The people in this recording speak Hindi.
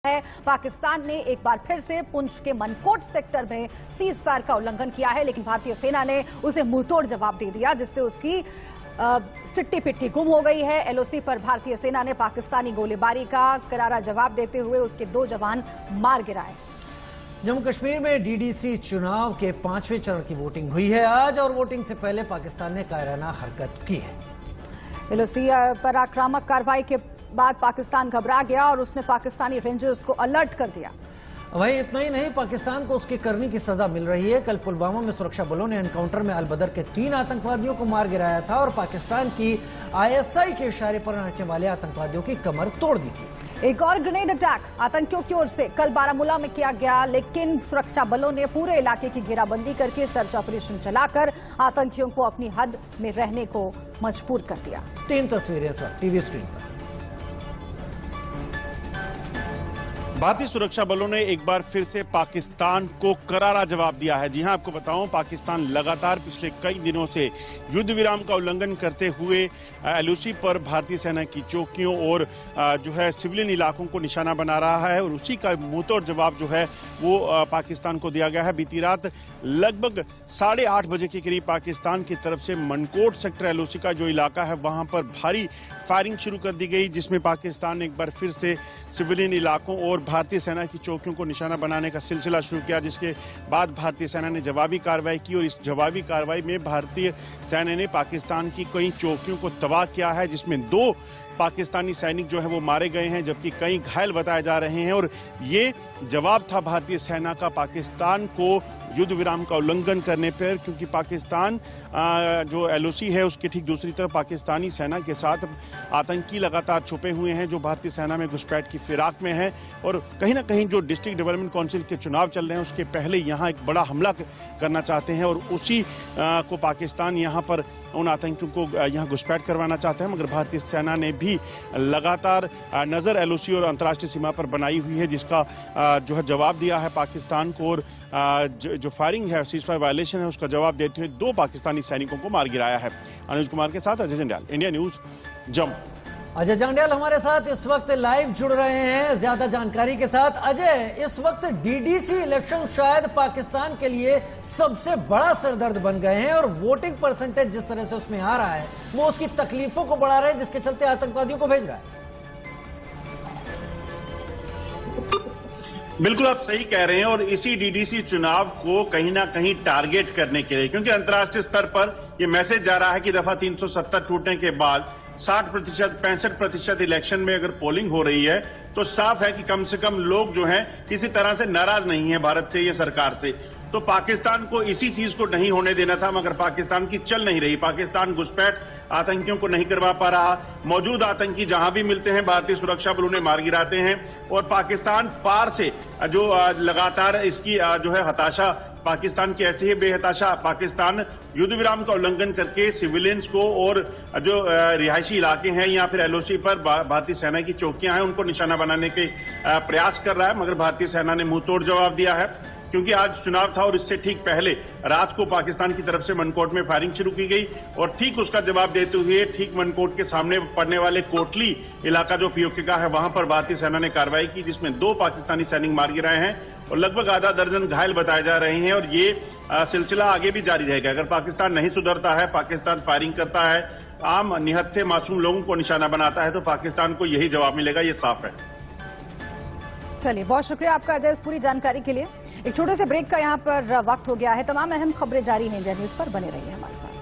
है। पाकिस्तान ने एक बार फिर से पुंछ के मनकोट सेक्टर में सीज फायर का उल्लंघन किया है, लेकिन भारतीय सेना ने उसे मुंहतोड़ जवाब दे दिया, जिससे उसकी सिट्टी पिट्टी गुम हो गई है। एलओसी पर भारतीय सेना ने पाकिस्तानी गोलीबारी का करारा जवाब देते हुए उसके 2 जवान मार गिराए। जम्मू कश्मीर में डीडीसी चुनाव के 5वें चरण की वोटिंग हुई है आज, और वोटिंग से पहले पाकिस्तान ने कायराना हरकत की है। एलओसी पर आक्रामक कार्रवाई के बाद पाकिस्तान घबरा गया और उसने पाकिस्तानी रेंजर्स को अलर्ट कर दिया। वहीं इतना ही नहीं, पाकिस्तान को उसकी करनी की सजा मिल रही है। कल पुलवामा में सुरक्षा बलों ने एनकाउंटर में अल-बदर के 3 आतंकवादियों को मार गिराया था और पाकिस्तान की आईएसआई के इशारे पर नाचने वाले आतंकवादियों की कमर तोड़ दी थी। एक और ग्रेनेड अटैक आतंकियों की ओर से कल बारामूला में किया गया, लेकिन सुरक्षा बलों ने पूरे इलाके की घेराबंदी करके सर्च ऑपरेशन चलाकर आतंकियों को अपनी हद में रहने को मजबूर कर दिया। 3 तस्वीरें इस वक्त टीवी स्क्रीन पर। भारतीय सुरक्षा बलों ने एक बार फिर से पाकिस्तान को करारा जवाब दिया है। जी हां, आपको बताऊं, पाकिस्तान लगातार पिछले कई दिनों से युद्ध विराम का उल्लंघन करते हुए एलओसी पर भारतीय सेना की चौकियों और जो है सिविलियन इलाकों को निशाना बना रहा है, और उसी का मुंहतोड़ जवाब जो है वो पाकिस्तान को दिया गया है। बीती रात लगभग 8:30 बजे के करीब पाकिस्तान की तरफ से मनकोट सेक्टर एलओसी का जो इलाका है वहां पर भारी फायरिंग शुरू कर दी गई, जिसमें पाकिस्तान ने एक बार फिर से सिविलियन इलाकों और भारतीय सेना की चौकियों को निशाना बनाने का सिलसिला शुरू किया, जिसके बाद भारतीय सेना ने जवाबी कार्रवाई की, और इस जवाबी कार्रवाई में भारतीय सेना ने पाकिस्तान की कई चौकियों को तबाह किया है, जिसमें 2 पाकिस्तानी सैनिक जो है वो मारे गए हैं, जबकि कई घायल बताए जा रहे हैं। और ये जवाब था भारतीय सेना का पाकिस्तान को युद्ध विराम का उल्लंघन करने पर, क्योंकि पाकिस्तान जो एलओसी है उसके ठीक दूसरी तरफ पाकिस्तानी सेना के साथ आतंकी लगातार छुपे हुए हैं, जो भारतीय सेना में घुसपैठ की फिराक में है, और कहीं ना कहीं जो डिस्ट्रिक्ट डेवलपमेंट काउंसिल के चुनाव चल रहे हैं उसके पहले यहाँ एक बड़ा हमला करना चाहते हैं, और उसी को पाकिस्तान यहाँ पर उन आतंकियों को यहाँ घुसपैठ करवाना चाहते हैं। मगर भारतीय सेना ने भी लगातार नजर एलओसी और अंतर्राष्ट्रीय सीमा पर बनाई हुई है, जिसका जो है जवाब दिया है पाकिस्तान को, और जो फायरिंग है, सीज फायर वायलेशन है, उसका जवाब देते हुए 2 पाकिस्तानी सैनिकों को मार गिराया है। अनुज कुमार के साथ अजय जंडियाल, इंडिया न्यूज, जम्मू। अजय जंडियाल हमारे साथ इस वक्त लाइव जुड़ रहे हैं ज्यादा जानकारी के साथ। अजय, इस वक्त डीडीसी इलेक्शन शायद पाकिस्तान के लिए सबसे बड़ा सरदर्द बन गए हैं, और वोटिंग परसेंटेज जिस तरह से उसमें आ रहा है वो उसकी तकलीफों को बढ़ा रहे हैं, जिसके चलते आतंकवादियों को भेज रहा है। बिल्कुल आप सही कह रहे हैं, और इसी डीडीसी चुनाव को कहीं ना कहीं टारगेट करने के लिए, क्योंकि अंतर्राष्ट्रीय स्तर पर यह मैसेज जा रहा है कि दफा 370 टूटने के बाद 60%, 65% इलेक्शन में अगर पोलिंग हो रही है तो साफ है कि कम से कम लोग जो हैं किसी तरह से नाराज नहीं है भारत से या सरकार से। तो पाकिस्तान को इसी चीज को नहीं होने देना था, मगर पाकिस्तान की चल नहीं रही। पाकिस्तान घुसपैठ आतंकियों को नहीं करवा पा रहा। मौजूद आतंकी जहां भी मिलते हैं भारतीय सुरक्षा बल उन्हें मार गिराते हैं, और पाकिस्तान पार से जो लगातार इसकी जो है हताशा, पाकिस्तान की ऐसी ही बेहताशा, पाकिस्तान युद्ध विराम का उल्लंघन करके सिविलियंस को और जो रिहायशी इलाके हैं या फिर एलओसी पर भारतीय सेना की चौकियां हैं उनको निशाना बनाने के प्रयास कर रहा है। मगर भारतीय सेना ने मुंहतोड़ जवाब दिया है, क्योंकि आज चुनाव था और इससे ठीक पहले रात को पाकिस्तान की तरफ से मनकोट में फायरिंग शुरू की गई, और ठीक उसका जवाब देते हुए ठीक मनकोट के सामने पड़ने वाले कोटली इलाका जो पीओके का है वहां पर भारतीय सेना ने कार्रवाई की, जिसमें 2 पाकिस्तानी सैनिक मार गिराए हैं और लगभग आधा दर्जन घायल बताए जा रहे हैं। और ये सिलसिला आगे भी जारी रहेगा। अगर पाकिस्तान नहीं सुधरता है, पाकिस्तान फायरिंग करता है, आम निहत्थे मासूम लोगों को निशाना बनाता है, तो पाकिस्तान को यही जवाब मिलेगा, ये साफ है। चलिए, बहुत शुक्रिया आपका अजय इस पूरी जानकारी के लिए। एक छोटे से ब्रेक का यहाँ पर वक्त हो गया है। तमाम अहम खबरें जारी हैं इंडिया न्यूज पर, बने रहिए हमारे साथ।